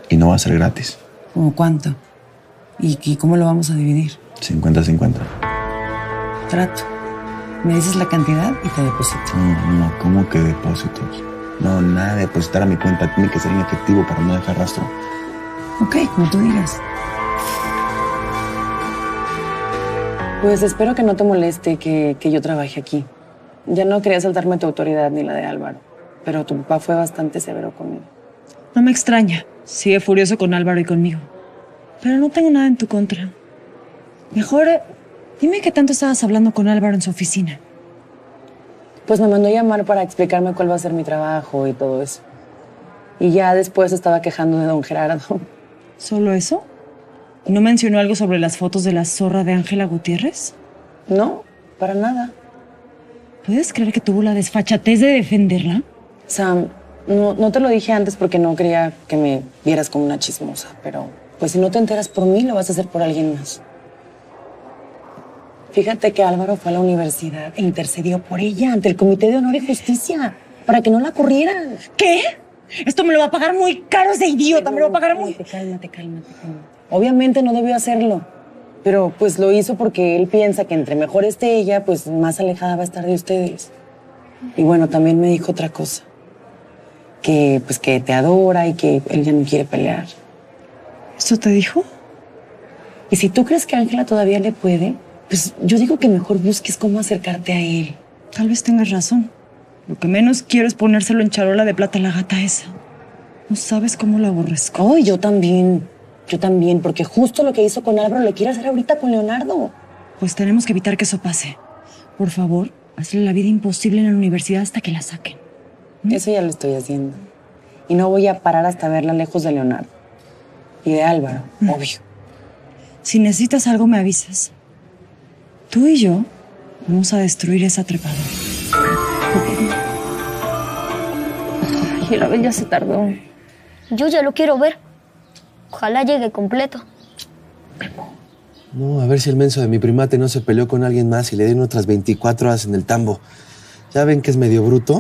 Y no va a ser gratis. ¿Cómo cuánto? ¿Y cómo lo vamos a dividir? 50-50. Trato. Me dices la cantidad y te deposito. No, ¿cómo que depósitos? No, nada de depositar a mi cuenta. Tiene que ser en efectivo para no dejar rastro. Ok, como tú digas. Pues espero que no te moleste que yo trabaje aquí. Ya no quería saltarme tu autoridad ni la de Álvaro, pero tu papá fue bastante severo conmigo. No me extraña. Sigue furioso con Álvaro y conmigo. Pero no tengo nada en tu contra. Mejor, dime qué tanto estabas hablando con Álvaro en su oficina. Pues me mandó a llamar para explicarme cuál va a ser mi trabajo y todo eso. Y ya después estaba quejando de don Gerardo. ¿Solo eso? ¿Y no mencionó algo sobre las fotos de la zorra de Ángela Gutiérrez? No, para nada. ¿Puedes creer que tuvo la desfachatez de defenderla? Sam, no te lo dije antes porque no quería que me vieras como una chismosa, pero pues si no te enteras por mí, lo vas a hacer por alguien más. Fíjate que Álvaro fue a la universidad e intercedió por ella ante el Comité de Honor y Justicia para que no la corrieran. ¿Qué? Esto me lo va a pagar muy caro ese idiota, me lo va a pagar muy... Cálmate. Obviamente no debió hacerlo, pero pues lo hizo porque él piensa que entre mejor esté ella, pues más alejada va a estar de ustedes. Y bueno, también me dijo otra cosa, que pues que te adora y que él ya no quiere pelear. ¿Esto te dijo? Y si tú crees que Ángela todavía le puede, pues yo digo que mejor busques cómo acercarte a él. Tal vez tengas razón. Lo que menos quiero es ponérselo en charola de plata a la gata esa. No sabes cómo la aborrezco. Oh, yo también, porque justo lo que hizo con Álvaro lo quiere hacer ahorita con Leonardo. Pues tenemos que evitar que eso pase. Por favor, hazle la vida imposible en la universidad hasta que la saquen. Eso ya lo estoy haciendo. Y no voy a parar hasta verla lejos de Leonardo. Y de Álvaro, obvio. Si necesitas algo, me avisas. Tú y yo vamos a destruir esa trepadora. Y la Abel ya se tardó. Yo ya lo quiero ver. Ojalá llegue completo. No, a ver si el menso de mi primate no se peleó con alguien más y le den otras 24 horas en el tambo. ¿Ya ven que es medio bruto?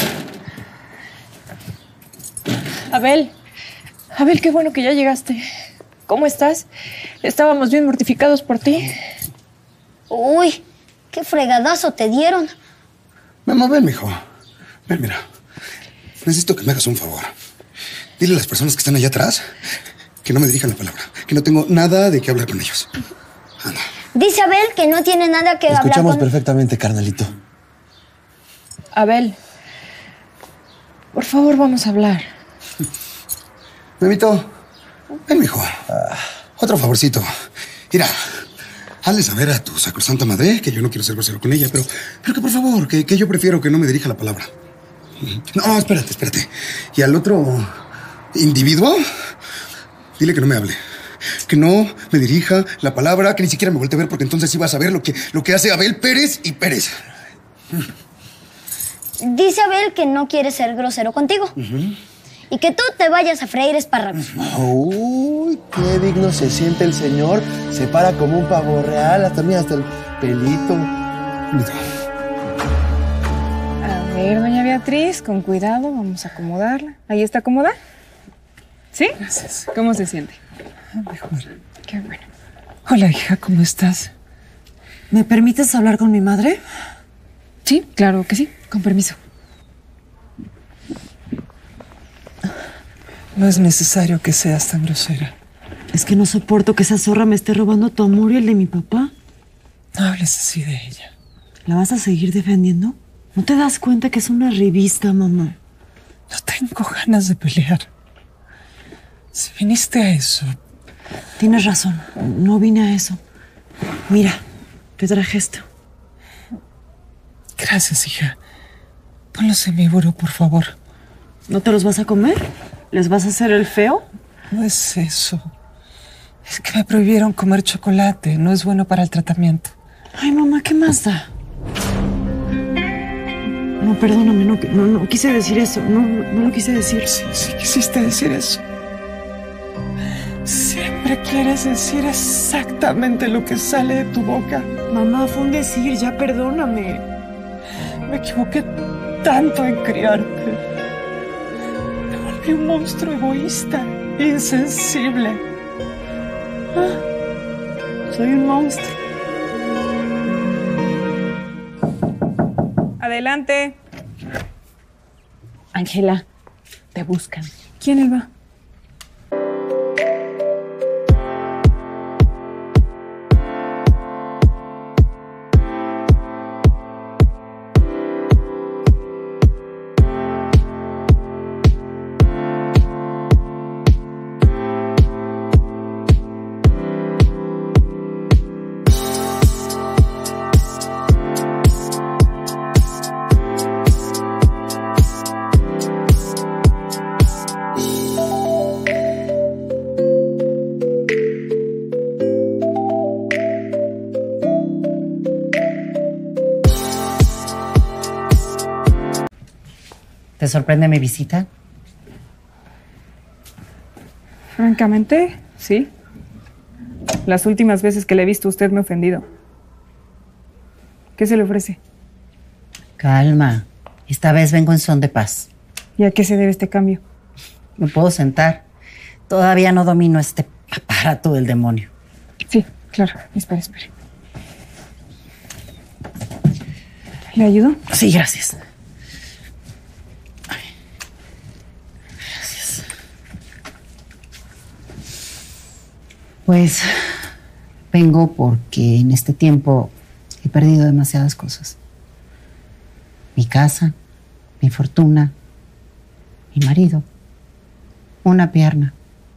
Abel, qué bueno que ya llegaste. ¿Cómo estás? Estábamos bien mortificados por ti. Uy, qué fregadazo te dieron. Memo, ven, mijo. Ven, mira. Necesito que me hagas un favor. Dile a las personas que están allá atrás que no me dirijan la palabra, que no tengo nada de qué hablar con ellos. Anda. Dice Abel que no tiene nada que hablar con... Escuchamos perfectamente, carnalito. Abel, por favor, vamos a hablar. Memito, ven, mijo. Otro favorcito. Mira, hazle saber a tu sacrosanta madre que yo no quiero ser grosero con ella, pero que por favor, que yo prefiero que no me dirija la palabra. No, espérate. Y al otro individuo, dile que no me hable. Que no me dirija la palabra, que ni siquiera me voltee a ver, porque entonces sí vas a ver lo que hace Abel Pérez y Pérez. Dice Abel que no quiere ser grosero contigo. Y que tú te vayas a freír espárragos. Uy, qué digno se siente el señor. Se para como un pavo real, hasta el pelito. A ver, doña Beatriz, con cuidado, vamos a acomodarla. ¿Ahí está cómoda? ¿Sí? Gracias. ¿Cómo se siente? Mejor. Qué bueno. Hola, hija, ¿cómo estás? ¿Me permites hablar con mi madre? Sí, claro que sí, con permiso. No es necesario que seas tan grosera. Es que no soporto que esa zorra me esté robando tu amor y el de mi papá. No hables así de ella. ¿La vas a seguir defendiendo? ¿No te das cuenta que es una revista, mamá? No tengo ganas de pelear. Si viniste a eso... Tienes razón, no vine a eso. Mira, te traje esto. Gracias, hija. Ponlos en mi buró, por favor. ¿No te los vas a comer? ¿Les vas a hacer el feo? No es eso. Es que me prohibieron comer chocolate. No es bueno para el tratamiento. Ay, mamá, ¿qué más da? No, perdóname, no quise decir eso. No lo quise decir. Sí quisiste decir eso. Siempre quieres decir exactamente lo que sale de tu boca. Mamá, fue un decir, ya perdóname. Me equivoqué tanto en criarte. Soy un monstruo egoísta, insensible. Soy un monstruo. Adelante. Ángela, te buscan. ¿Quién Elba? ¿Te sorprende mi visita? Francamente, sí. Las últimas veces que le he visto usted me ha ofendido. ¿Qué se le ofrece? Calma. Esta vez vengo en son de paz. ¿Y a qué se debe este cambio? ¿Me puedo sentar? Todavía no domino este aparato del demonio. Sí, claro. Espere. ¿Le ayudo? Sí, gracias. Pues vengo porque en este tiempo he perdido demasiadas cosas. Mi casa, mi fortuna, mi marido, una pierna.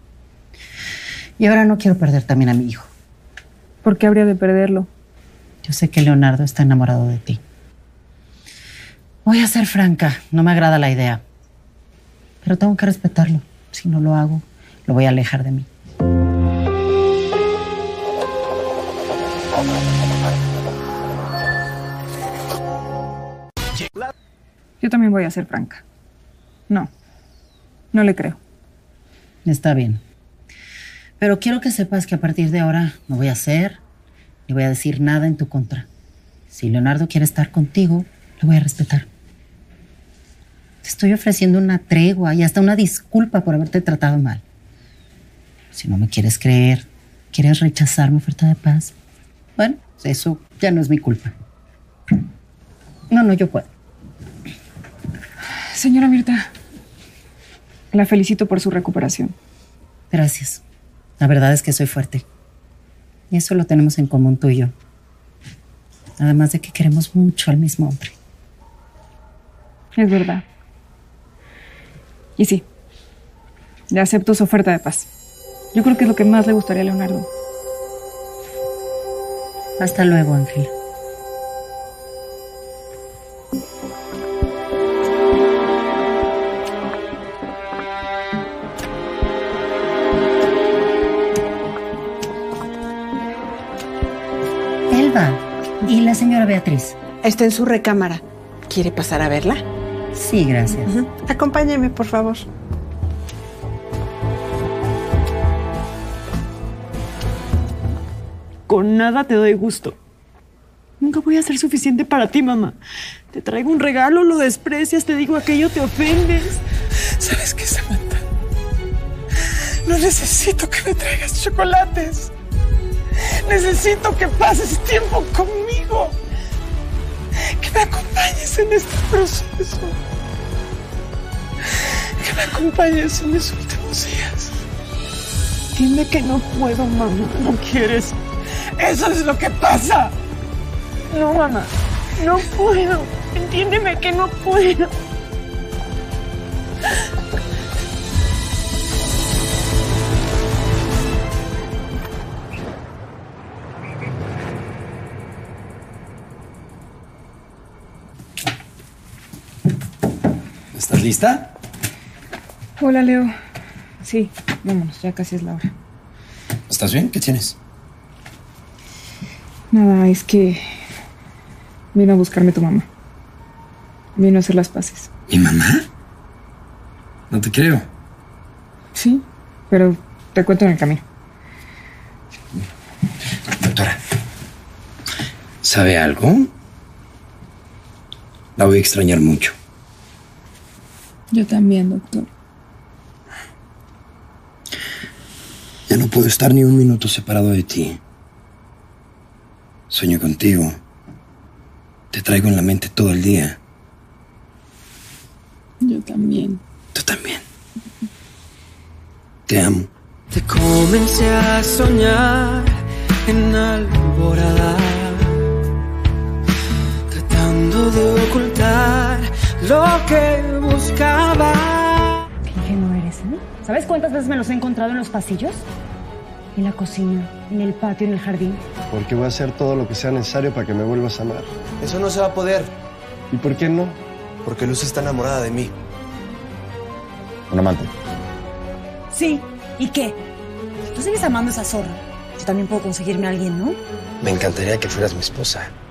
Y ahora no quiero perder también a mi hijo. ¿Por qué habría de perderlo? Yo sé que Leonardo está enamorado de ti. Voy a ser franca, no me agrada la idea. Pero tengo que respetarlo. Si no lo hago, lo voy a alejar de mí. Yo también voy a ser franca. No le creo. Está bien. Pero quiero que sepas que a partir de ahora no voy a hacer ni voy a decir nada en tu contra. Si Leonardo quiere estar contigo, lo voy a respetar. Te estoy ofreciendo una tregua y hasta una disculpa por haberte tratado mal. Si no me quieres creer, quieres rechazar mi oferta de paz, bueno, eso ya no es mi culpa. No, yo puedo. Señora Mirta, la felicito por su recuperación. Gracias. La verdad es que soy fuerte. Y eso lo tenemos en común tú y yo. Además de que queremos mucho al mismo hombre. Es verdad. Y sí, le acepto su oferta de paz. Yo creo que es lo que más le gustaría a Leonardo. Hasta luego, Ángela. Elba, ¿y la señora Beatriz? Está en su recámara. ¿Quiere pasar a verla? Sí, gracias. Acompáñeme, por favor. Con nada te doy gusto. Nunca voy a ser suficiente para ti, mamá. Te traigo un regalo, lo desprecias, te digo aquello, te ofendes. ¿Sabes qué, Samantha? No necesito que me traigas chocolates. Necesito que pases tiempo conmigo. Que me acompañes en este proceso. Que me acompañes en mis últimos días. Dime que no puedo, mamá. No quieres. Eso es lo que pasa. No, mamá. No puedo. Entiéndeme que no puedo. ¿Estás lista? Hola, Leo. Sí, vámonos, ya casi es la hora. ¿Estás bien? ¿Qué tienes? Nada, es que vino a buscarme tu mamá. Vino a hacer las paces. ¿Mi mamá? No te creo. Sí, pero te cuento en el camino. Doctora, ¿sabe algo? La voy a extrañar mucho. Yo también, doctor. Ya no puedo estar ni un minuto separado de ti. Sueño contigo. Te traigo en la mente todo el día. Yo también. Tú también. Te amo. Te comencé a soñar en alborada, tratando de ocultar lo que buscaba. Qué ingenuo eres, ¿eh? ¿Sabes cuántas veces me los he encontrado en los pasillos? En la cocina, en el patio, en el jardín. Porque voy a hacer todo lo que sea necesario para que me vuelvas a amar. Eso no se va a poder. ¿Y por qué no? Porque Luz está enamorada de mí. Un amante. Sí, ¿y qué? Tú sigues amando a esa zorra. Yo también puedo conseguirme a alguien, ¿no? Me encantaría que fueras mi esposa.